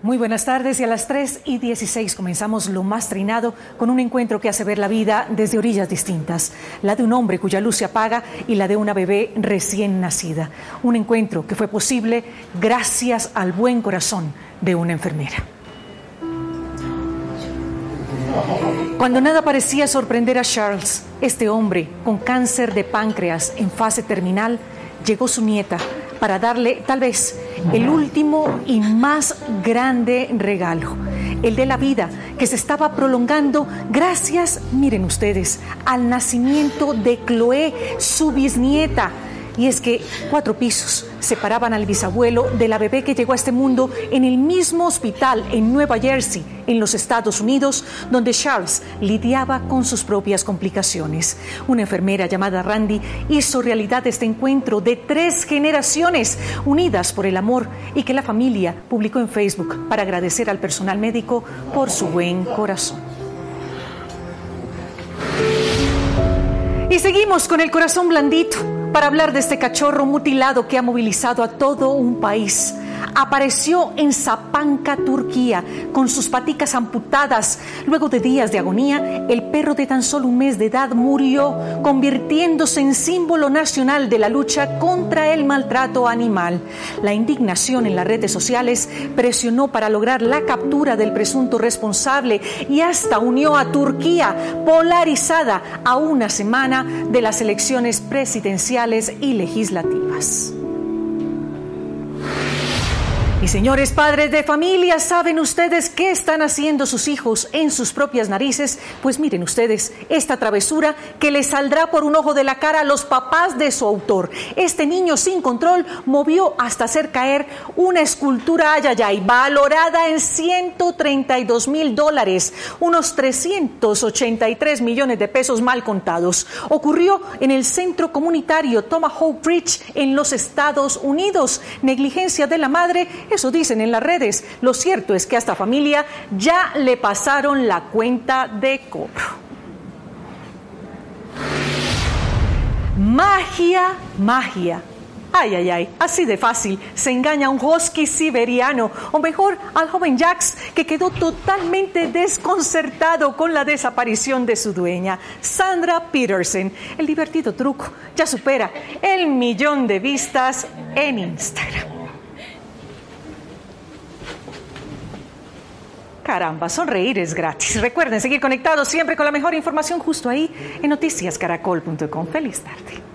Muy buenas tardes, y a las 3:16 comenzamos Lo Más Trinado con un encuentro que hace ver la vida desde orillas distintas. La de un hombre cuya luz se apaga y la de una bebé recién nacida. Un encuentro que fue posible gracias al buen corazón de una enfermera. Cuando nada parecía sorprender a Charles, este hombre con cáncer de páncreas en fase terminal, llegó su nieta para darle tal vez el último y más grande regalo, el de la vida que se estaba prolongando gracias, miren ustedes, al nacimiento de Chloe, su bisnieta. Y es que 4 pisos separaban al bisabuelo de la bebé que llegó a este mundo en el mismo hospital en Nueva Jersey, en los Estados Unidos, donde Charles lidiaba con sus propias complicaciones. Una enfermera llamada Randy hizo realidad este encuentro de 3 generaciones unidas por el amor, y que la familia publicó en Facebook para agradecer al personal médico por su buen corazón. Y seguimos con el corazón blandito para hablar de este cachorro mutilado que ha movilizado a todo un país. Apareció en Sapanca, Turquía, con sus paticas amputadas. Luego de días de agonía, el perro de tan solo un mes de edad murió, convirtiéndose en símbolo nacional de la lucha contra el maltrato animal. La indignación en las redes sociales presionó para lograr la captura del presunto responsable y hasta unió a Turquía, polarizada a una semana de las elecciones presidenciales y legislativas. Y señores padres de familia, ¿saben ustedes qué están haciendo sus hijos en sus propias narices? Pues miren ustedes, esta travesura que les saldrá por un ojo de la cara a los papás de su autor. Este niño sin control movió hasta hacer caer una escultura ayayay, valorada en $132,000, unos 383 millones de pesos mal contados. Ocurrió en el centro comunitario Tomahawk Bridge en los Estados Unidos. Negligencia de la madre, eso dicen en las redes. Lo cierto es que a esta familia ya le pasaron la cuenta de cobro. Magia, magia. Ay, ay, ay, así de fácil se engaña a un husky siberiano, o mejor, al joven Jax, que quedó totalmente desconcertado con la desaparición de su dueña, Sandra Peterson. El divertido truco ya supera el 1,000,000 de vistas en Instagram. Caramba, sonreír es gratis. Recuerden seguir conectados siempre con la mejor información justo ahí en noticiascaracol.com. Feliz tarde.